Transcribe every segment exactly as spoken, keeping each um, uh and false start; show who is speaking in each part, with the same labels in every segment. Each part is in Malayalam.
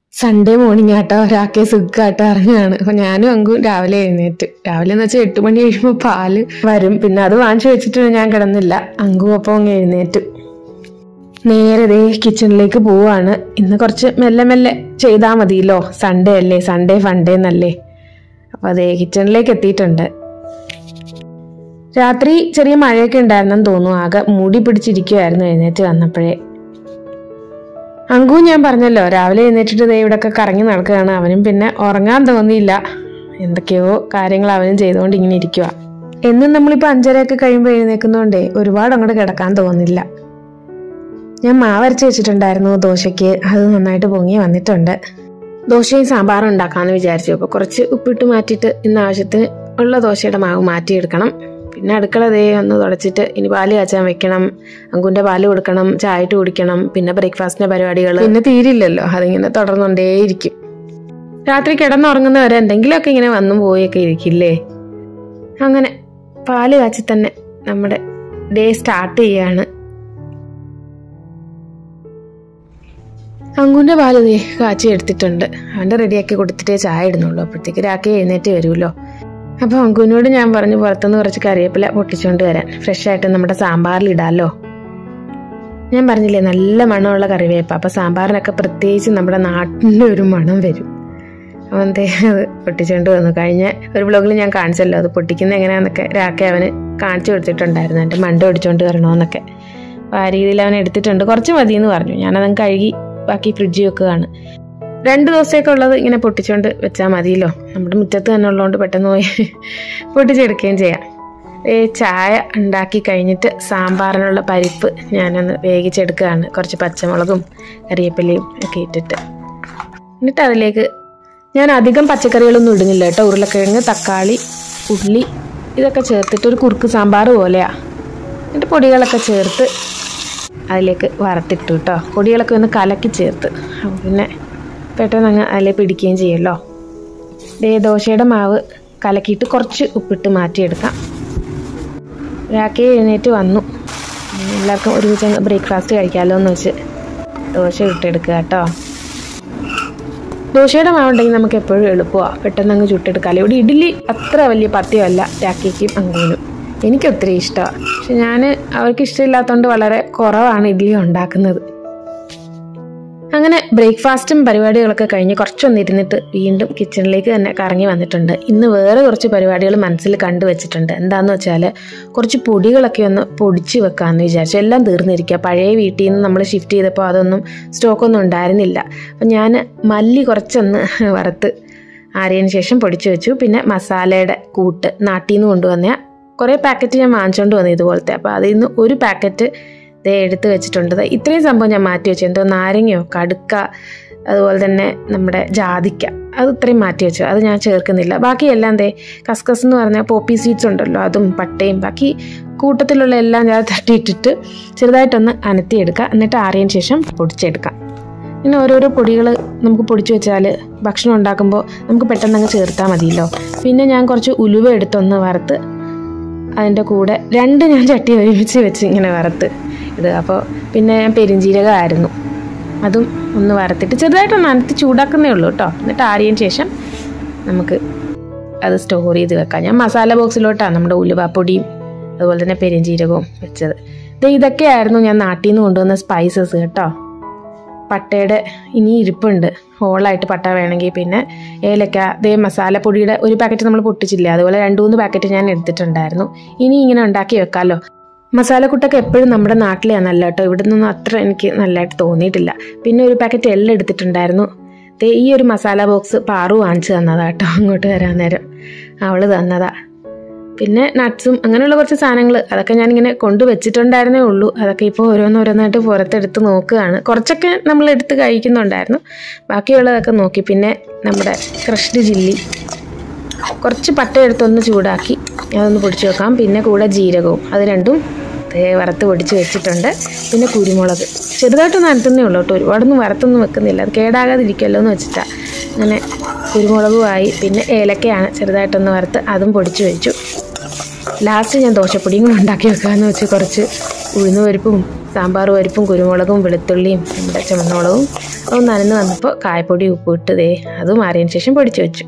Speaker 1: സൺഡേ മോർണിംഗ് ആട്ടോ രാക്കേ സുഖാട്ടോ ഇറങ്ങുകയാണ്. അപ്പൊ ഞാനും അങ്കും രാവിലെ എഴുന്നേറ്റ്. രാവിലെ എന്ന് വെച്ചാൽ എട്ട് മണി കഴിയുമ്പോൾ പാല് വരും, പിന്നെ അത് വാങ്ങിച്ചു വെച്ചിട്ട് ഞാൻ കിടന്നില്ല. അങ്കും അപ്പം അങ്ങ് എഴുന്നേറ്റു. നേരെ ദേ കിച്ചണിലേക്ക് പോവാണ്. ഇന്ന് കുറച്ച് മെല്ലെ മെല്ലെ ചെയ്താൽ മതിയല്ലോ, സൺഡേ അല്ലേ, സൺഡേ ഫണ്ടേ എന്നല്ലേ. അപ്പൊ അതേ കിച്ചണിലേക്ക് എത്തിയിട്ടുണ്ട്. രാത്രി ചെറിയ മഴയൊക്കെ ഉണ്ടായിരുന്നെന്ന് തോന്നുന്നു. ആകെ മൂടി പിടിച്ചിരിക്കുവായിരുന്നു എഴുന്നേറ്റ് വന്നപ്പോഴേ. അങ്കു ഞാൻ പറഞ്ഞല്ലോ രാവിലെ എഴുന്നേറ്റിട്ട് ദേ ഇവിടെയൊക്കെ കറങ്ങി നടക്കുകയാണ്. അവനും പിന്നെ ഉറങ്ങാൻ തോന്നിയില്ല, എന്തൊക്കെയോ കാര്യങ്ങൾ അവനും ചെയ്തുകൊണ്ട് ഇങ്ങനെ ഇരിക്കുക. എന്നും നമ്മളിപ്പോൾ അഞ്ചരയൊക്കെ കഴിയുമ്പോൾ എഴുന്നേൽക്കുന്നതുകൊണ്ടേ ഒരുപാട് അങ്ങോട്ട് കിടക്കാൻ തോന്നില്ല. ഞാൻ മാവരച്ച് വെച്ചിട്ടുണ്ടായിരുന്നു ദോശയ്ക്ക്, അത് നന്നായിട്ട് പൊങ്ങി വന്നിട്ടുണ്ട്. ദോശയും സാമ്പാറും ഉണ്ടാക്കാമെന്ന് വിചാരിച്ചു. അപ്പോൾ കുറച്ച് ഉപ്പിട്ട് മാറ്റിയിട്ട് ഇന്ന് ആവശ്യത്തിന് ഉള്ള ദോശയുടെ മാവ് മാറ്റിയെടുക്കണം. പിന്നെ അടുക്കള ദേ ഒന്ന് തുടച്ചിട്ട് ഇനി പാല് കാച്ചാൻ വെക്കണം, അങ്കുൻ്റെ പാല് കൊടുക്കണം, ചായ ഇട്ട് കുടിക്കണം, പിന്നെ ബ്രേക്ക്ഫാസ്റ്റിൻ്റെ പരിപാടികൾ പിന്നെ തീരില്ലല്ലോ, അതിങ്ങനെ തുടർന്നുകൊണ്ടേയിരിക്കും. രാത്രി കിടന്നുറങ്ങുന്നവരെ എന്തെങ്കിലുമൊക്കെ ഇങ്ങനെ വന്നും പോയൊക്കെ ഇരിക്കില്ലേ. അങ്ങനെ പാല് കാച്ചി തന്നെ നമ്മുടെ ഡേ സ്റ്റാർട്ട് ചെയ്യാണ്. അങ്കുൻ്റെ പാല് ദേ കാച്ചി എടുത്തിട്ടുണ്ട്. അവൻ്റെ റെഡിയാക്കി കൊടുത്തിട്ടേ ചായ ഇടുന്നുള്ളൂ. അപ്പോഴത്തേക്ക് രാക്കേ എഴുന്നേറ്റ് വരുമല്ലോ. അപ്പോൾ അങ്കുവിനോട് ഞാൻ പറഞ്ഞു പുറത്തുനിന്ന് കുറച്ച് കറിവേപ്പില പൊട്ടിച്ചുകൊണ്ട് വരാൻ, ഫ്രഷ് ആയിട്ട് നമ്മുടെ സാമ്പാറിൽ ഇടാമല്ലോ. ഞാൻ പറഞ്ഞില്ലേ നല്ല മണമുള്ള കറിവേപ്പ, അപ്പോൾ സാമ്പാറിനൊക്കെ പ്രത്യേകിച്ച് നമ്മുടെ നാട്ടിൻ്റെ ഒരു മണം വരും. അവൻ്റെ അത് പൊട്ടിച്ചുകൊണ്ട് വന്നു. കഴിഞ്ഞ ഒരു വ്ളോഗിൽ ഞാൻ കാണിച്ചല്ലോ അത് പൊട്ടിക്കുന്നത് എങ്ങനെയാണെന്നൊക്കെ. രാക്കെ അവന് കാണിച്ചു കൊടുത്തിട്ടുണ്ടായിരുന്നു, എൻ്റെ മണ്ട ഒടിച്ചുകൊണ്ട് വരണമെന്നൊക്കെ. അപ്പോൾ ആ രീതിയിൽ അവൻ എടുത്തിട്ടുണ്ട്. കുറച്ച് മതിയെന്ന് പറഞ്ഞു. ഞാനതങ്ങ് കഴുകി ബാക്കി ഫ്രിഡ്ജിൽ വെക്കുകയാണ്. രണ്ട് ദിവസമൊക്കെ ഉള്ളത് ഇങ്ങനെ പൊട്ടിച്ചുകൊണ്ട് വെച്ചാൽ മതിയല്ലോ, നമ്മുടെ മുറ്റത്ത് തന്നെ ഉള്ളതുകൊണ്ട് പെട്ടെന്ന് പോയി പൊട്ടിച്ചെടുക്കുകയും ചെയ്യാം. ഏ ചായ ഉണ്ടാക്കി കഴിഞ്ഞിട്ട് സാമ്പാറിനുള്ള പരിപ്പ് ഞാനൊന്ന് വേവിച്ചെടുക്കുകയാണ്. കുറച്ച് പച്ചമുളകും കറിവേപ്പിലയും ഒക്കെ ഇട്ടിട്ട്. എന്നിട്ട് അതിലേക്ക് ഞാൻ അധികം പച്ചക്കറികളൊന്നും ഇടുന്നില്ല കേട്ടോ. ഉരുളക്കിഴങ്ങ്, തക്കാളി, ഉള്ളി ഇതൊക്കെ ചേർത്തിട്ട് ഒരു കുറുക്ക് സാമ്പാർ പോലെയാണ്. എന്നിട്ട് പൊടികളൊക്കെ ചേർത്ത് അതിലേക്ക് വറുത്തിട്ടു കേട്ടോ. പൊടികളൊക്കെ ഒന്ന് കലക്കി ചേർത്ത് പിന്നെ പെട്ടെന്ന് അങ്ങ് അതിലേക്ക് പിടിക്കുകയും ചെയ്യുമല്ലോ. ദേ ദോശയുടെ മാവ് കലക്കിയിട്ട് കുറച്ച് ഉപ്പിട്ട് മാറ്റിയെടുക്കാം. രാക്കേ എഴുന്നേറ്റ് വന്നു. എല്ലാവർക്കും ഒരുമിച്ച് ബ്രേക്ക്ഫാസ്റ്റ് കഴിക്കാമല്ലോ എന്ന് വെച്ച് ദോശ ഇട്ടെടുക്കുക കേട്ടോ. ദോശയുടെ മാവുണ്ടെങ്കിൽ നമുക്ക് എപ്പോഴും എളുപ്പമാണ്, പെട്ടെന്ന് അങ്ങ് ചുട്ടെടുക്കാമല്ലോ. ഇവിടെ ഇഡ്ഡലി അത്ര വലിയ പത്യമല്ല രാക്കേക്കും അങ്കൂനും. എനിക്ക് ഒത്തിരി ഇഷ്ടമാണ്, പക്ഷെ ഞാൻ അവർക്ക് ഇഷ്ടമില്ലാത്തതുകൊണ്ട് വളരെ കുറവാണ് ഇഡ്ഡലി ഉണ്ടാക്കുന്നത്. അങ്ങനെ ബ്രേക്ക്ഫാസ്റ്റും പരിപാടികളൊക്കെ കഴിഞ്ഞ് കുറച്ചൊന്നിരുന്നിട്ട് വീണ്ടും കിച്ചണിലേക്ക് തന്നെ കറങ്ങി വന്നിട്ടുണ്ട്. ഇന്ന് വേറെ കുറച്ച് പരിപാടികൾ മനസ്സിൽ കണ്ടുവച്ചിട്ടുണ്ട്. എന്താണെന്ന് വെച്ചാൽ കുറച്ച് പൊടികളൊക്കെ ഒന്ന് പൊടിച്ച് വെക്കാമെന്ന് വിചാരിച്ചു. എല്ലാം തീർന്നിരിക്കുക. പഴയ വീട്ടിൽ നിന്ന് നമ്മൾ ഷിഫ്റ്റ് ചെയ്തപ്പോൾ അതൊന്നും സ്റ്റോക്കൊന്നും ഉണ്ടായിരുന്നില്ല. അപ്പം ഞാൻ മല്ലി കുറച്ചൊന്ന് വറുത്ത് ആറിയതിന് ശേഷം പൊടിച്ചു വെച്ചു. പിന്നെ മസാലയുടെ കൂട്ട് നാട്ടിൽ നിന്ന് കൊണ്ടുവന്ന കുറേ പാക്കറ്റ് ഞാൻ വാങ്ങിച്ചുകൊണ്ട് വന്നു ഇതുപോലത്തെ. അപ്പോൾ അതിൽ നിന്ന് ഒരു പാക്കറ്റ് ദേ എടുത്ത് വെച്ചിട്ടുണ്ട്. ഇത്രയും സംഭവം ഞാൻ മാറ്റി വെച്ചു. എന്തോ നാരങ്ങയോ കടുക്ക അതുപോലെ തന്നെ നമ്മുടെ ജാതിക്ക അത് ഇത്രയും മാറ്റി വെച്ചു. അത് ഞാൻ ചേർക്കുന്നില്ല. ബാക്കിയെല്ലാം ദേ കസ്കസ് എന്ന് പറഞ്ഞാൽ പോപ്പി സീഡ്സ് ഉണ്ടല്ലോ, അതും പട്ടയും ബാക്കി കൂട്ടത്തിലുള്ള എല്ലാം ഞാൻ തട്ടിയിട്ടിട്ട് ചെറുതായിട്ടൊന്ന് അനത്തിയെടുക്കുക. എന്നിട്ട് ആറിയതിന് ശേഷം പൊടിച്ചെടുക്കാം. ഇങ്ങനെ ഓരോരോ പൊടികൾ നമുക്ക് പൊടിച്ചു വെച്ചാൽ ഭക്ഷണം ഉണ്ടാക്കുമ്പോൾ നമുക്ക് പെട്ടെന്ന് അങ്ങ് ചേർത്താൽ മതിയല്ലോ. പിന്നെ ഞാൻ കുറച്ച് ഉലുവ എടുത്തൊന്ന് വറുത്ത് അതിൻ്റെ കൂടെ രണ്ട് ഞാൻ ചട്ടി ഒരുമിച്ച് വെച്ച് ഇങ്ങനെ വറുത്ത് ഇത്. അപ്പോൾ പിന്നെ ഞാൻ പെരിഞ്ജീരകമായിരുന്നു, അതും ഒന്ന് വറുത്തിട്ട് ചെറുതായിട്ടൊന്ന് അനത്തി ചൂടാക്കുന്നേ ഉള്ളൂ കേട്ടോ. എന്നിട്ട് ആറിയതിന് ശേഷം നമുക്ക് അത് സ്റ്റോർ ചെയ്ത് വെക്കാം. ഞാൻ മസാല ബോക്സിലോട്ടാണ് നമ്മുടെ ഉലുവാപ്പൊടിയും അതുപോലെ തന്നെ പെരിഞ്ജീരകവും വെച്ചത്. ഇത് ഇതൊക്കെയായിരുന്നു ഞാൻ നാട്ടിൽ നിന്ന് കൊണ്ടുവന്ന സ്പൈസസ് കേട്ടോ. പട്ടയുടെ ഇനി ഇരിപ്പുണ്ട്, ഹോളായിട്ട് പട്ട വേണമെങ്കിൽ. പിന്നെ ഏലക്ക, ദേ മസാലപ്പൊടിയുടെ ഒരു പാക്കറ്റ് നമ്മൾ പൊട്ടിച്ചില്ല, അതുപോലെ രണ്ട് മൂന്ന് പാക്കറ്റ് ഞാൻ എടുത്തിട്ടുണ്ടായിരുന്നു. ഇനി ഇങ്ങനെ ഉണ്ടാക്കി വെക്കാമല്ലോ. മസാലക്കൂട്ടൊക്കെ എപ്പോഴും നമ്മുടെ നാട്ടിലെയാണല്ലോ കേട്ടോ, ഇവിടെ നിന്നൊന്നും അത്ര എനിക്ക് നല്ലതായിട്ട് തോന്നിയിട്ടില്ല. പിന്നെ ഒരു പാക്കറ്റ് എല്ലാം എടുത്തിട്ടുണ്ടായിരുന്നു. ദേ ഈ ഒരു മസാല ബോക്സ് പാറു വാങ്ങിച്ചു തന്നതാ കേട്ടോ, അങ്ങോട്ട് വരാൻ നേരം അവൾ തന്നതാ. പിന്നെ നട്ട്സും അങ്ങനെയുള്ള കുറച്ച് സാധനങ്ങൾ അതൊക്കെ ഞാനിങ്ങനെ കൊണ്ടുവച്ചിട്ടുണ്ടായിരുന്നേ ഉള്ളൂ. അതൊക്കെ ഇപ്പോൾ ഓരോന്നോരോന്നായിട്ട് പുറത്തെടുത്ത് നോക്കുകയാണ്. കുറച്ചൊക്കെ നമ്മൾ എടുത്ത് കഴിക്കുന്നുണ്ടായിരുന്നു, ബാക്കിയുള്ളതൊക്കെ നോക്കി. പിന്നെ നമ്മുടെ ക്രഷ്ഡ് ചില്ലി, കുറച്ച് പട്ട എടുത്തൊന്ന് ചൂടാക്കി അതൊന്ന് പൊടിച്ച് വെക്കാം. പിന്നെ കൂടെ ജീരകവും അത് രണ്ടും വറുത്ത് പൊടിച്ച് വെച്ചിട്ടുണ്ട്. പിന്നെ കുരുമുളക് ചെറുതായിട്ടൊന്ന് അനത്തുന്നേ ഉള്ളൂ കേട്ടോ, ഒരുപാടൊന്നും വറുത്തൊന്നും വെക്കുന്നില്ല, അത് കേടാകാതിരിക്കുമല്ലോ എന്ന് വെച്ചിട്ടാണ്. അങ്ങനെ കുരുമുളകുമായി പിന്നെ ഏലക്കയാണ് ചെറുതായിട്ടൊന്ന് വറുത്ത് അതും പൊടിച്ച് വെച്ചു. ലാസ്റ്റ് ഞാൻ ദോശപ്പൊടിയും കൂടെ ഉണ്ടാക്കി വെക്കാമെന്ന് വെച്ച് കുറച്ച് ഉഴുന്ന് പരിപ്പും സാമ്പാർ പരിപ്പും കുരുമുളകും വെളുത്തുള്ളിയും നമ്മുടെ ചുമന്നുമുളകും അത് നനന്ന് വന്നപ്പോൾ കായപ്പൊടി ഉപ്പ് ഇട്ട് ദേ അത് മാറിയതിന് ശേഷം പൊടിച്ചു വെച്ചു.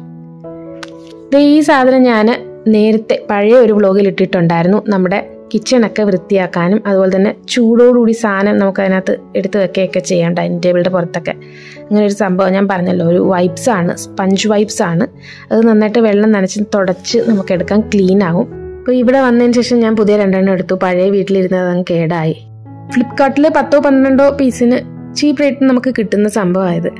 Speaker 1: ദേ ഈ സാധനം ഞാൻ നേരത്തെ പഴയ ഒരു വ്ലോഗിൽ ഇട്ടിട്ടുണ്ടായിരുന്നു. നമ്മുടെ കിച്ചണൊക്കെ വൃത്തിയാക്കാനും അതുപോലെ തന്നെ ചൂടോടുകൂടി സാധനം നമുക്ക് അതിനകത്ത് എടുത്ത് വെക്കുകയൊക്കെ ചെയ്യാം ഡൈനിങ് ടേബിളിൻ്റെ പുറത്തൊക്കെ. അങ്ങനെ ഒരു സംഭവം ഞാൻ പറഞ്ഞല്ലോ, ഒരു വൈപ്സ് ആണ്, സ്പഞ്ച് വൈപ്സ് ആണ്. അത് നന്നായിട്ട് വെള്ളം നനച്ച് തുടച്ച് നമുക്ക് എടുക്കാൻ ക്ലീൻ ആവും. അപ്പോൾ ഇവിടെ വന്നതിന് ശേഷം ഞാൻ പുതിയ രണ്ടെണ്ണം എടുത്തു. പഴയ വീട്ടിലിരുന്നത് അങ്ങ് കേടായി. ഫ്ലിപ്കാർട്ടിൽ പത്തോ പന്ത്രണ്ടോ പീസിന് ചീപ്പ് റേറ്റിന് നമുക്ക് കിട്ടുന്ന സംഭവമായത്.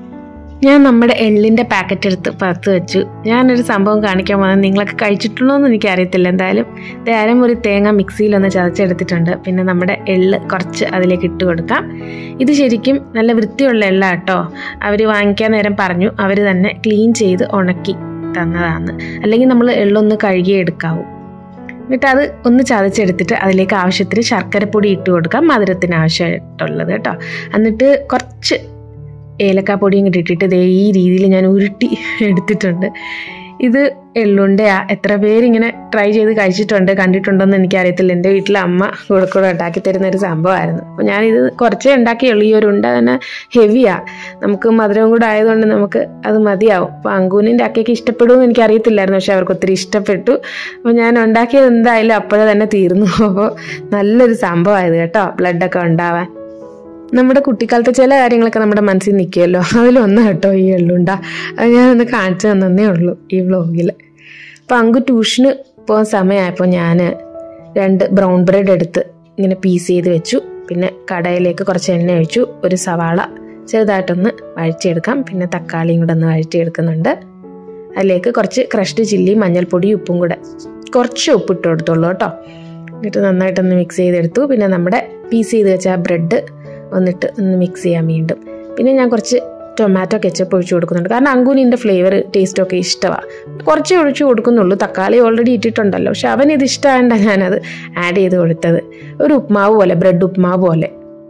Speaker 1: ഞാൻ നമ്മുടെ എള്ളിൻ്റെ പാക്കറ്റ് എടുത്ത് പുറത്ത് വെച്ചു. ഞാനൊരു സംഭവം കാണിക്കാൻ പോകുന്നത് നിങ്ങളൊക്കെ കഴിച്ചിട്ടുണ്ടോ എന്ന് എനിക്കറിയത്തില്ല. എന്തായാലും അരമുറി തേങ്ങ മിക്സിയിലൊന്ന് ചതച്ചെടുത്തിട്ടുണ്ട്. പിന്നെ നമ്മുടെ എള്ള് കുറച്ച് അതിലേക്ക് ഇട്ട് കൊടുക്കാം. ഇത് ശരിക്കും നല്ല വൃത്തിയുള്ള എള്ള കേട്ടോ. അവർ വാങ്ങിക്കാൻ നേരം പറഞ്ഞു അവർ തന്നെ ക്ലീൻ ചെയ്ത് ഉണക്കി തന്നതാണ്. അല്ലെങ്കിൽ നമ്മൾ എള്ളൊന്ന് കഴുകിയെടുക്കാവും. എന്നിട്ട് അത് ഒന്ന് ചതച്ചെടുത്തിട്ട് അതിലേക്ക് ആവശ്യത്തിന് ശർക്കരപ്പൊടി ഇട്ട് കൊടുക്കാം, മധുരത്തിന് ആവശ്യമായിട്ടുള്ളത് കേട്ടോ. എന്നിട്ട് കുറച്ച് ഏലക്കാപ്പൊടിയും കൂടി ഇട്ടിട്ട് ദേ ഈ രീതിയിൽ ഞാൻ ഉരുട്ടി എടുത്തിട്ടുണ്ട്. ഇത് എള്ളുണ്ടയാ. എത്ര പേരിങ്ങനെ ട്രൈ ചെയ്ത് കഴിച്ചിട്ടുണ്ട് കണ്ടിട്ടുണ്ടോയെന്ന് എനിക്കറിയത്തില്ല. എൻ്റെ വീട്ടിലെ അമ്മ കൂടെ കൂടെ ഉണ്ടാക്കി തരുന്ന ഒരു സംഭവമായിരുന്നു. അപ്പോൾ ഞാനിത് കുറച്ചേ ഉണ്ടാക്കിയുള്ളൂ. ഈ ഒരു ഉണ്ട തന്നെ ഹെവിയാണ്. നമുക്ക് മധുരവും കൂടെ ആയതുകൊണ്ട് നമുക്ക് അത് മതിയാവും. അപ്പോൾ അങ്കൂനിൻ്റെ അക്കയ്ക്ക് ഇഷ്ടപ്പെടുമെന്ന് എനിക്കറിയത്തില്ലായിരുന്നു, പക്ഷെ അവർക്ക് ഒത്തിരി ഇഷ്ടപ്പെട്ടു. അപ്പോൾ ഞാൻ ഉണ്ടാക്കിയത് എന്തായാലും അപ്പോഴേ തന്നെ തീർന്നു. അപ്പോൾ നല്ലൊരു സംഭവമായത് കേട്ടോ, ബ്ലഡൊക്കെ ഉണ്ടാവാൻ. നമ്മുടെ കുട്ടിക്കാലത്തെ ചില കാര്യങ്ങളൊക്കെ നമ്മുടെ മനസ്സിൽ നിൽക്കുമല്ലോ, അതിലൊന്നും കേട്ടോ ഈ എള്ളുണ്ട. അത് ഞാനൊന്ന് കാണിച്ചു തന്നേ ഉള്ളൂ ഈ വ്ലോഗിൽ. അപ്പോൾ അങ്കു ട്യൂഷന് പോകാൻ സമയമായപ്പോൾ ഞാൻ രണ്ട് ബ്രൗൺ ബ്രെഡ് എടുത്ത് ഇങ്ങനെ പീസ് ചെയ്ത് വെച്ചു. പിന്നെ കടയിലേക്ക് കുറച്ച് എണ്ണ ഒഴിച്ചു. ഒരു സവാള ചെറുതായിട്ടൊന്ന് വഴറ്റിയെടുക്കാം. പിന്നെ തക്കാളിയും കൂടെ ഒന്ന് വഴറ്റിയെടുക്കുന്നുണ്ട്. അതിലേക്ക് കുറച്ച് ക്രഷ്ഡ് ചില്ലി, മഞ്ഞൾപ്പൊടി, ഉപ്പും കൂടെ കുറച്ച് ഉപ്പിട്ട് കൊടുത്തുള്ളൂ കേട്ടോ. എന്നിട്ട് നന്നായിട്ടൊന്ന് മിക്സ് ചെയ്തെടുത്തു. പിന്നെ നമ്മുടെ പീസ് ചെയ്ത് വെച്ച ആ ബ്രെഡ് വന്നിട്ട് ഒന്ന് മിക്സ് ചെയ്യാം വീണ്ടും. പിന്നെ ഞാൻ കുറച്ച് ടൊമാറ്റോ കെച്ചപ്പ് ഒഴിച്ച് കൊടുക്കുന്നുണ്ട്. കാരണം അങ്കൂനിൻ്റെ ഫ്ലേവർ ടേസ്റ്റൊക്കെ ഇഷ്ടമാണ്. കുറച്ചേ ഒഴിച്ച് കൊടുക്കുന്നുള്ളൂ. തക്കാളി ഓൾറെഡി ഇട്ടിട്ടുണ്ടല്ലോ. പക്ഷെ അവനിത് ഇഷ്ടമായതുകൊണ്ടാണ് ഞാനത് ആഡ് ചെയ്ത് കൊടുത്തത്. ഒരു ഉപ്മാവ് പോലെ, ബ്രെഡ് ഉപ്മാവ് പോലെ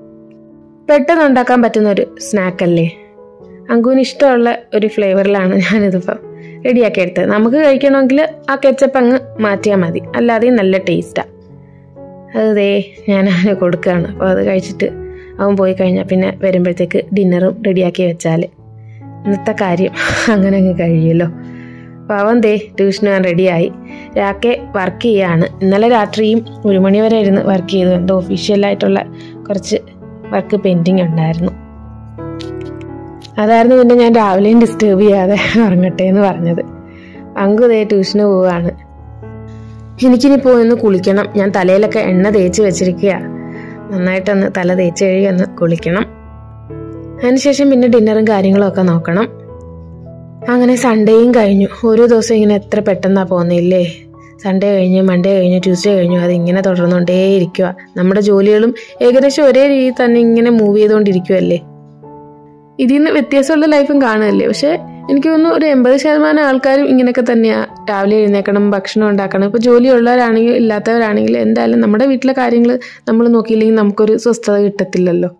Speaker 1: പെട്ടെന്ന് ഉണ്ടാക്കാൻ പറ്റുന്ന ഒരു സ്നാക്കല്ലേ. അങ്കൂന് ഇഷ്ടമുള്ള ഒരു ഫ്ലേവറിലാണ് ഞാനിതിപ്പം റെഡിയാക്കി എടുത്തത്. നമുക്ക് കഴിക്കണമെങ്കിൽ ആ കെച്ചപ്പ് അങ്ങ് മാറ്റിയാൽ മതി, അല്ലാതെ നല്ല ടേസ്റ്റാണ്. അത് ദേ ഞാൻ അവന് കൊടുക്കുകയാണ്. അപ്പോൾ അത് കഴിച്ചിട്ട് അവൻ പോയി കഴിഞ്ഞാൽ പിന്നെ വരുമ്പോഴത്തേക്ക് ഡിന്നറും റെഡിയാക്കി വെച്ചാൽ ഇന്നത്തെ കാര്യം അങ്ങനെ അങ്ങ് കഴിയുമല്ലോ. അപ്പോൾ അവൻ ദേ ട്യൂഷന് ഞാൻ റെഡിയായി. രാക്കെ വർക്ക് ചെയ്യാണ്. ഇന്നലെ രാത്രിയും ഒരു മണി വരെ ഇരുന്ന് വർക്ക് ചെയ്തു. എൻ്റെ ഒഫീഷ്യലായിട്ടുള്ള കുറച്ച് വർക്ക് പെൻഡിങ് ഉണ്ടായിരുന്നു. അതായിരുന്നു പിന്നെ ഞാൻ രാവിലെയും ഡിസ്റ്റർബ് ചെയ്യാതെ ഉറങ്ങട്ടെ എന്ന് പറഞ്ഞത്. അങ്കു ദേ ട്യൂഷന് പോവുകയാണ്. എനിക്കിനി പോയൊന്ന് കുളിക്കണം. ഞാൻ തലയിലൊക്കെ എണ്ണ തേച്ച് വെച്ചിരിക്കുക. നന്നായിട്ടൊന്ന് തല തേച്ച് കഴുകി ഒന്ന് കുളിക്കണം. അതിനുശേഷം പിന്നെ ഡിന്നറും കാര്യങ്ങളും ഒക്കെ നോക്കണം. അങ്ങനെ സൺഡേയും കഴിഞ്ഞു. ഓരോ ദിവസം ഇങ്ങനെ എത്ര പെട്ടെന്നാണ് പോകുന്നില്ലേ. സൺഡേ കഴിഞ്ഞ് മൺഡേ കഴിഞ്ഞു ട്യൂസ്ഡേ കഴിഞ്ഞു, അതിങ്ങനെ തുടർന്നുകൊണ്ടേ ഇരിക്കുക. നമ്മുടെ ജോലികളും ഏകദേശം ഒരേ രീതിയിൽ തന്നെ ഇങ്ങനെ മൂവ് ചെയ്തുകൊണ്ടിരിക്കുമല്ലേ. ഇതിൽ നിന്ന് വ്യത്യാസമുള്ള ലൈഫും കാണുമല്ലേ. പക്ഷെ എനിക്ക് തോന്നുന്നു ഒരു എൺപത് ശതമാനം ആൾക്കാരും ഇങ്ങനെയൊക്കെ തന്നെയാണ്. രാവിലെ എഴുന്നേക്കണം, ഭക്ഷണം ഉണ്ടാക്കണം. ഇപ്പോൾ ജോലിയുള്ളവരാണെങ്കിലും ഇല്ലാത്തവരാണെങ്കിലും എന്തായാലും നമ്മുടെ വീട്ടിലെ കാര്യങ്ങൾ നമ്മൾ നോക്കിയില്ലെങ്കിൽ നമുക്കൊരു സ്വസ്ഥത കിട്ടത്തില്ലല്ലോ.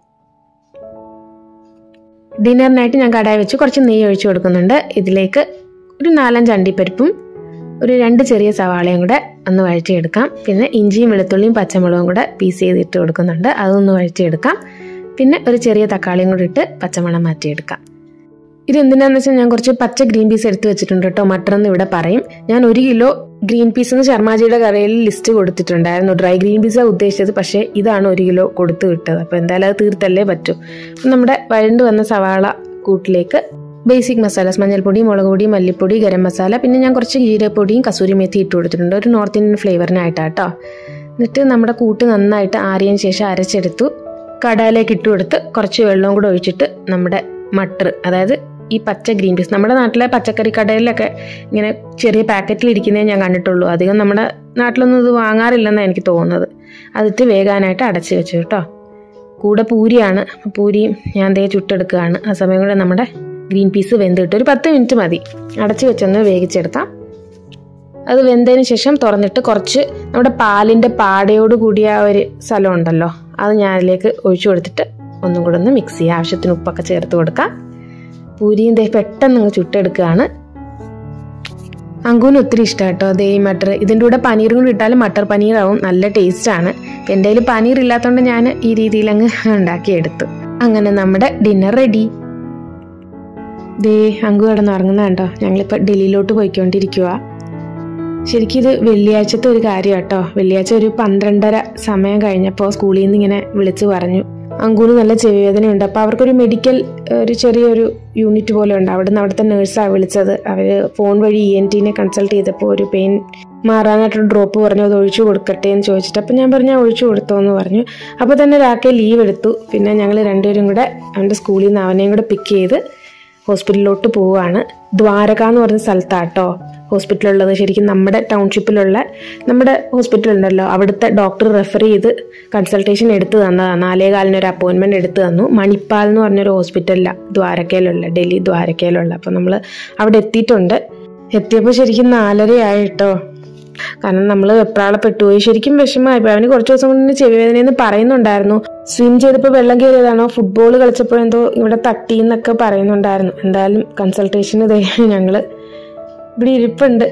Speaker 1: ഡിന്നറിനായിട്ട് ഞാൻ കടായി വെച്ച് കുറച്ച് നെയ്യ് ഒഴിച്ചു കൊടുക്കുന്നുണ്ട്. ഇതിലേക്ക് ഒരു നാലഞ്ച് അണ്ടിപ്പരിപ്പും ഒരു രണ്ട് ചെറിയ സവാളയും കൂടെ ഒന്ന് വഴറ്റിയെടുക്കാം. പിന്നെ ഇഞ്ചിയും വെളുത്തുള്ളിയും പച്ചമുളകും കൂടെ പീസ് ചെയ്തിട്ട് കൊടുക്കുന്നുണ്ട്. അതൊന്ന് വഴറ്റിയെടുക്കാം. പിന്നെ ഒരു ചെറിയ തക്കാളിയും കൂടി ഇട്ട് പച്ചമണം മാറ്റിയെടുക്കാം. ഇതെന്തിനാന്ന് വെച്ചാൽ ഞാൻ കുറച്ച് പച്ച ഗ്രീൻ പീസ് എടുത്ത് വെച്ചിട്ടുണ്ട് കേട്ടോ. മട്ടർ എന്ന് ഇവിടെ പറയും. ഞാൻ ഒരു കിലോ ഗ്രീൻ പീസ് എന്ന് ശർമാജിയുടെ കടയിൽ ലിസ്റ്റ് കൊടുത്തിട്ടുണ്ടായിരുന്നു. ഡ്രൈ ഗ്രീൻ പീസാണ് ഉദ്ദേശിച്ചത്, പക്ഷേ ഇതാണ് ഒരു കിലോ കൊടുത്തു വിട്ടത്. അപ്പോൾ എന്തായാലും അത് തീർത്തല്ലേ പറ്റൂ. അപ്പം നമ്മുടെ വഴണ്ട് വന്ന സവാള കൂട്ടിലേക്ക് ബേസിക് മസാലാസ്, മഞ്ഞൾപ്പൊടി, മുളക് പൊടി, മല്ലിപ്പൊടി, ഗരം മസാല, പിന്നെ ഞാൻ കുറച്ച് ജീരകപ്പൊടിയും കസൂരി മേത്തി ഇട്ട് കൊടുത്തിട്ടുണ്ട്, ഒരു നോർത്ത് ഇന്ത്യൻ ഫ്ലേവറിനായിട്ടാട്ടോ. എന്നിട്ട് നമ്മുടെ കൂട്ട് നന്നായിട്ട് ആറിയതിന് ശേഷം അരച്ചെടുത്തു. കടായിലേക്ക് ഇട്ട് കൊടുത്ത് കുറച്ച് വെള്ളവും കൂടെ ഒഴിച്ചിട്ട് നമ്മുടെ മട്ടർ, അതായത് ഈ പച്ച ഗ്രീൻ പീസ്, നമ്മുടെ നാട്ടിലെ പച്ചക്കറി കടയിലൊക്കെ ഇങ്ങനെ ചെറിയ പാക്കറ്റിൽ ഇരിക്കുന്നതേ ഞാൻ കണ്ടിട്ടുള്ളൂ. അധികം നമ്മുടെ നാട്ടിലൊന്നും ഇത് വാങ്ങാറില്ലെന്നാണ് എനിക്ക് തോന്നുന്നത്. അതിട്ട് വേകാനായിട്ട് അടച്ച് വെച്ചു കേട്ടോ. കൂടെ പൂരിയാണ്, പൂരിയും ഞാൻ ദേ ചുട്ടെടുക്കുകയാണ്. ആ സമയം കൂടെ നമ്മുടെ ഗ്രീൻ പീസ് വെന്തിട്ട് ഒരു പത്ത് മിനിറ്റ് മതി അടച്ച് വെച്ചൊന്ന് വേവിച്ചെടുക്കാം. അത് വെന്തതിന് ശേഷം തുറന്നിട്ട് കുറച്ച് നമ്മുടെ പാലിൻ്റെ പാടയോട് കൂടിയ ഒരു സ്ഥലം ഉണ്ടല്ലോ, അത് ഞാൻ അതിലേക്ക് ഒഴിച്ചു കൊടുത്തിട്ട് ഒന്നും കൂടെ ഒന്ന് മിക്സ് ചെയ്യുക. ആവശ്യത്തിന് ഉപ്പൊക്കെ ചേർത്ത് കൊടുക്കാം. പൂരിയും ദേ പെട്ടെന്ന് അങ്ങ് ചുട്ടെടുക്കുകയാണ്. അങ്കൂന് ഒത്തിരി ഇഷ്ടം കേട്ടോ ദേ ഈ മട്ടർ. ഇതിൻ്റെ കൂടെ പനീറും കൂടി ഇട്ടാലും മട്ടർ പനീറാവും, നല്ല ടേസ്റ്റാണ്. എൻ്റെ കയ്യിൽ പനീർ ഇല്ലാത്തതുകൊണ്ട് ഞാൻ ഈ രീതിയിൽ അങ്ങ് ഉണ്ടാക്കിയെടുത്തു. അങ്ങനെ നമ്മുടെ ഡിന്നർ റെഡി. ദേ അങ്കു കിടന്ന് ഉറങ്ങുന്ന കണ്ടോ. ഞങ്ങളിപ്പോൾ ഡൽഹിയിലോട്ട് പോയിക്കൊണ്ടിരിക്കുക. ശരിക്കും ഇത് വെള്ളിയാഴ്ചത്തെ ഒരു കാര്യം കേട്ടോ. വെള്ളിയാഴ്ച ഒരു പന്ത്രണ്ടര സമയം കഴിഞ്ഞപ്പോൾ സ്കൂളിൽ നിന്ന് ഇങ്ങനെ വിളിച്ചു പറഞ്ഞു അങ്കുവിന് നല്ല ചെവിവേദനയുണ്ട്. അപ്പോൾ അവർക്കൊരു മെഡിക്കൽ ഒരു ചെറിയൊരു യൂണിറ്റ് പോലെ ഉണ്ട്. അവിടുന്ന് അവിടുത്തെ നേഴ്സാണ് വിളിച്ചത്. അവർ ഫോൺ വഴി ഇ എൻ ടീനെ കൺസൾട്ട് ചെയ്തപ്പോൾ ഒരു പെയിൻ മാറാനായിട്ടൊരു ഡ്രോപ്പ് പറഞ്ഞു, അത് ഒഴിച്ചു കൊടുക്കട്ടെ എന്ന് ചോദിച്ചിട്ട് അപ്പോൾ ഞാൻ പറഞ്ഞു ഒഴിച്ചു കൊടുത്തോ എന്ന് പറഞ്ഞു. അപ്പോൾ തന്നെ രാക്കെ ലീവ് എടുത്തു. പിന്നെ ഞങ്ങൾ രണ്ടുപേരും കൂടെ അവൻ്റെ സ്കൂളിൽ നിന്ന് അവനെയും കൂടെ പിക്ക് ചെയ്ത് ഹോസ്പിറ്റലിലോട്ട് പോവുകയാണ്. ദ്വാരക എന്ന് പറഞ്ഞ സ്ഥലത്താട്ടോ ഹോസ്പിറ്റലുള്ളത്. ശരിക്കും നമ്മുടെ ടൗൺഷിപ്പിലുള്ള നമ്മുടെ ഹോസ്പിറ്റൽ ഉണ്ടല്ലോ, അവിടുത്തെ ഡോക്ടർ റെഫർ ചെയ്ത് കൺസൾട്ടേഷൻ എടുത്ത് തന്നതാണ്. നാലേകാലിന് ഒരു അപ്പോയിൻമെൻറ്റ് എടുത്ത് തന്നു. മണിപ്പാൽ എന്ന് പറഞ്ഞൊരു ഹോസ്പിറ്റലിലാണ് ദ്വാരകയിലുള്ള, ഡൽഹി ദ്വാരകയിലുള്ള. അപ്പോൾ നമ്മൾ അവിടെ എത്തിയിട്ടുണ്ട്. എത്തിയപ്പോൾ ശരിക്കും നാലരയായിട്ടോ. കാരണം നമ്മൾ വെപ്രാളപ്പെട്ടുപോയി. ശരിക്കും വിഷമമായിപ്പോയി. അവന് കുറച്ച് ദിവസം കൊണ്ട് ചെവിവേദനയെന്ന് പറയുന്നുണ്ടായിരുന്നു. സ്വിം ചെയ്തപ്പോൾ വെള്ളം കയറിയതാണോ, ഫുട്ബോൾ കളിച്ചപ്പോഴെന്തോ ഇവിടെ തട്ടി എന്നൊക്കെ പറയുന്നുണ്ടായിരുന്നു. എന്തായാലും കൺസൾട്ടേഷന് ഇതേ ഞങ്ങൾ ഇവിടെ ഇരിപ്പുണ്ട്.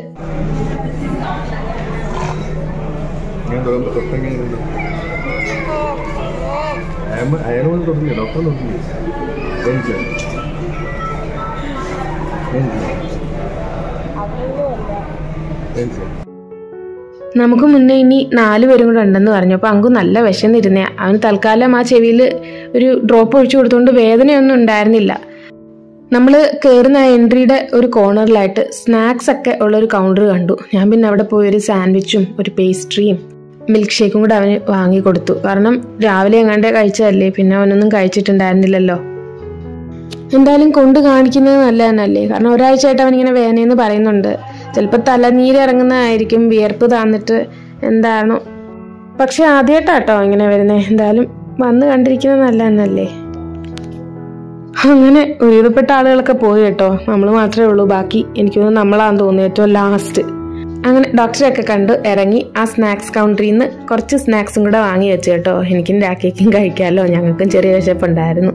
Speaker 1: നമുക്ക് മുന്നേ ഇനി നാല് പേരും കൂടെ ഉണ്ടെന്ന് പറഞ്ഞു. അപ്പോൾ അങ്കു നല്ല വിശന്നിരുന്നേ. അവന് തൽക്കാലം ആ ചെവിയിൽ ഒരു ഡ്രോപ്പ് ഒഴിച്ചു കൊടുത്തുകൊണ്ട് വേദനയൊന്നും ഉണ്ടായിരുന്നില്ല. നമ്മൾ കയറുന്ന എൻട്രിയുടെ ഒരു കോർണറിലായിട്ട് സ്നാക്സ് ഒക്കെ ഉള്ളൊരു കൗണ്ടർ കണ്ടു. ഞാൻ പിന്നെ അവിടെ പോയി ഒരു സാൻഡ്വിച്ചും ഒരു പേസ്ട്രിയും മിൽക്ക് ഷേക്കും കൂടെ അവന് വാങ്ങിക്കൊടുത്തു. കാരണം രാവിലെ എങ്ങാണ്ടേ കഴിച്ചതല്ലേ, പിന്നെ അവനൊന്നും കഴിച്ചിട്ടുണ്ടായിരുന്നില്ലല്ലോ. എന്തായാലും കൊണ്ട് കാണിക്കുന്നത് നല്ല തന്നെയല്ലേ. കാരണം ഒരാഴ്ചയായിട്ട് അവനിങ്ങനെ വേദനയെന്ന് പറയുന്നുണ്ട്. ചിലപ്പോൾ തലനീര് ഇറങ്ങുന്നതായിരിക്കും, വിയർപ്പ് താന്നിട്ട് എന്താണോ. പക്ഷെ ആദ്യമായിട്ടാട്ടോ ഇങ്ങനെ വരുന്നത്. എന്തായാലും വന്ന് കണ്ടിരിക്കുന്നത് നല്ല തന്നെയല്ലേ. അങ്ങനെ ഒരുവിധപ്പെട്ട ആളുകളൊക്കെ പോയി കേട്ടോ. നമ്മൾ മാത്രമേ ഉള്ളൂ ബാക്കി. എനിക്ക് തോന്നുന്നു നമ്മളാന്ന് തോന്നുന്നു ഏറ്റവും ലാസ്റ്റ്. അങ്ങനെ ഡോക്ടറെയൊക്കെ കണ്ട് ഇറങ്ങി ആ സ്നാക്സ് കൗണ്ടറിൽ നിന്ന് കുറച്ച് സ്നാക്സും കൂടെ വാങ്ങി വെച്ചു കേട്ടോ. എനിക്കും രാക്കേക്കും കഴിക്കാമല്ലോ, ഞങ്ങൾക്കും ചെറിയ വിശപ്പുണ്ടായിരുന്നു.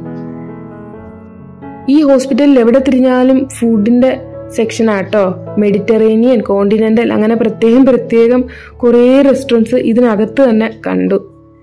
Speaker 1: ഈ ഹോസ്പിറ്റലിൽ എവിടെ തിരിഞ്ഞാലും ഫുഡിൻ്റെ സെക്ഷനാട്ടോ. മെഡിറ്ററേനിയൻ, കോണ്ടിനെൻ്റൽ, അങ്ങനെ പ്രത്യേകം പ്രത്യേകം കുറേ റെസ്റ്റോറൻറ്റ്സ് ഇതിനകത്ത് തന്നെ കണ്ടു.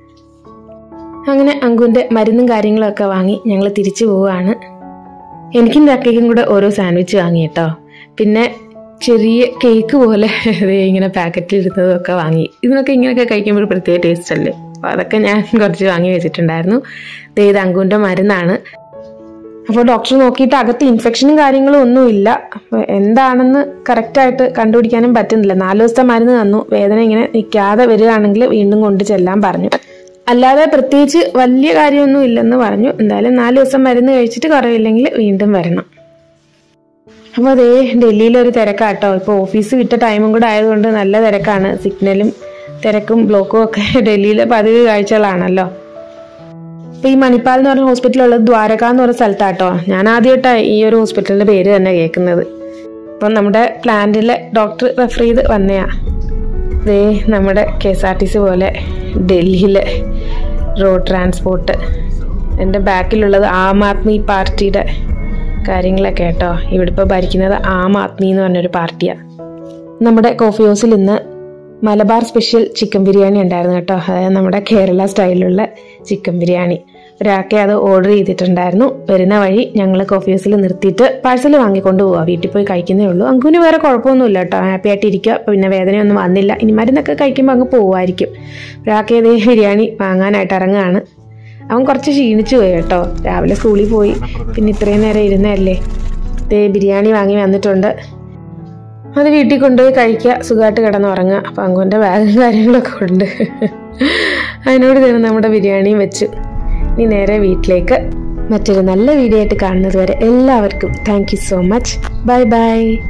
Speaker 1: അങ്ങനെ അങ്കുവിൻ്റെ മരുന്നും കാര്യങ്ങളൊക്കെ വാങ്ങി ഞങ്ങൾ തിരിച്ചു പോവുകയാണ്. എനിക്കും രാക്കേക്കും കൂടെ ഓരോ സാൻഡ്വിച്ച് വാങ്ങി കേട്ടോ. പിന്നെ ചെറിയ കേക്ക് പോലെ ഇങ്ങനെ പാക്കറ്റിൽ ഇരുന്നതൊക്കെ വാങ്ങി. ഇതിനൊക്കെ ഇങ്ങനെയൊക്കെ കഴിക്കുമ്പോൾ ഒരു പ്രത്യേക ടേസ്റ്റ് അല്ലേ. അപ്പോൾ അതൊക്കെ ഞാൻ കുറച്ച് വാങ്ങി വെച്ചിട്ടുണ്ടായിരുന്നു. ഇത് അങ്കുവിൻ്റെ മരുന്നാണ്. അപ്പോൾ ഡോക്ടർ നോക്കിയിട്ട് അകത്ത് ഇൻഫെക്ഷനും കാര്യങ്ങളും ഒന്നുമില്ല. അപ്പോൾ എന്താണെന്ന് കറക്റ്റായിട്ട് കണ്ടുപിടിക്കാനും പറ്റുന്നില്ല. നാല് ദിവസത്തെ മരുന്ന് തന്നു. വേദന ഇങ്ങനെ നിൽക്കാതെ വരികയാണെങ്കിൽ വീണ്ടും കൊണ്ട് ചെല്ലാൻ പറഞ്ഞു. അല്ലാതെ പ്രത്യേകിച്ച് വലിയ കാര്യമൊന്നും ഇല്ലെന്ന് പറഞ്ഞു. എന്തായാലും നാല് ദിവസം മരുന്ന് കഴിച്ചിട്ട് കുറവില്ലെങ്കിൽ വീണ്ടും വരണം. അപ്പോൾ അതേ ഡൽഹിയിലൊരു തിരക്കാട്ടോ. ഇപ്പോൾ ഓഫീസ് വിട്ട ടൈമും കൂടെ ആയതുകൊണ്ട് നല്ല തിരക്കാണ്. സിഗ്നലും തിരക്കും ബ്ലോക്കും ഒക്കെ ഡൽഹിയിലെ പതിവ് കാഴ്ചകളാണല്ലോ. അപ്പോൾ ഈ മണിപ്പാൽ എന്ന് പറഞ്ഞ ഹോസ്പിറ്റലുള്ളത് ദ്വാരക എന്ന് പറഞ്ഞ സ്ഥലത്താട്ടോ. ഞാൻ ആദ്യമായിട്ടാണ് ഈ ഒരു ഹോസ്പിറ്റലിൻ്റെ പേര് തന്നെ കേൾക്കുന്നത്. അപ്പം നമ്മുടെ പ്ലാന്റിലെ ഡോക്ടർ റെഫർ ചെയ്ത് വന്നയാ. ദേ നമ്മുടെ K S R T C പോലെ ഡൽഹിയിലെ റോഡ് ട്രാൻസ്പോർട്ട്. എൻ്റെ ബാക്കിലുള്ളത് ആം ആദ്മി പാർട്ടിയുടെ കാര്യങ്ങളൊക്കെ കേട്ടോ. ഇവിടെ ഇപ്പോൾ ഭരിക്കുന്നത് ആം ആദ്മി എന്ന് പറഞ്ഞൊരു പാർട്ടിയാണ്. നമ്മുടെ കോഫി ഹൗസിൽ ഇന്ന് മലബാർ സ്പെഷ്യൽ ചിക്കൻ ബിരിയാണി ഉണ്ടായിരുന്നു കേട്ടോ. അതായത് നമ്മുടെ കേരള സ്റ്റൈലിലുള്ള ചിക്കൻ ബിരിയാണി. ഒരാൾക്ക് അത് ഓർഡർ ചെയ്തിട്ടുണ്ടായിരുന്നു. വരുന്ന വഴി ഞങ്ങൾ കോഫി ഹൗസിൽ നിർത്തിയിട്ട് പാഴ്സൽ വാങ്ങിക്കൊണ്ട് പോവാം. വീട്ടിൽ പോയി കഴിക്കുന്നേ ഉള്ളൂ. അങ്കുവിന് വേറെ കുഴപ്പമൊന്നുമില്ല കേട്ടോ. ഹാപ്പി ആയിട്ട് ഇരിക്കുക. പിന്നെ വേദനയൊന്നും വന്നില്ല. ഇനി മരുന്നൊക്കെ കഴിക്കുമ്പോൾ അങ്ങ് പോവുമായിരിക്കും. ഒരാൾക്ക് അതേ ബിരിയാണി വാങ്ങാനായിട്ട് ഇറങ്ങുകയാണ്. അവൻ കുറച്ച് ക്ഷീണിച്ചു പോയി കേട്ടോ. രാവിലെ സ്കൂളിൽ പോയി, പിന്നെ ഇത്രയും നേരം ഇരുന്നതല്ലേ. ദേ ബിരിയാണി വാങ്ങി വന്നിട്ടുണ്ട്. അത് വീട്ടിൽ കൊണ്ടുപോയി കഴിക്കുക, സുഖമായിട്ട് കിടന്നുറങ്ങുക. അപ്പം അങ്കുവിൻ്റെ ബാഗും കാര്യങ്ങളൊക്കെ ഉണ്ട്. അതിനോട് തന്നെ നമ്മുടെ ബിരിയാണിയും വെച്ചു. ഇനി നേരെ വീട്ടിലേക്ക്. മറ്റൊരു നല്ല വീഡിയോ ആയിട്ട് കാണുന്നത് വരെ എല്ലാവർക്കും thank you so much. Bye by.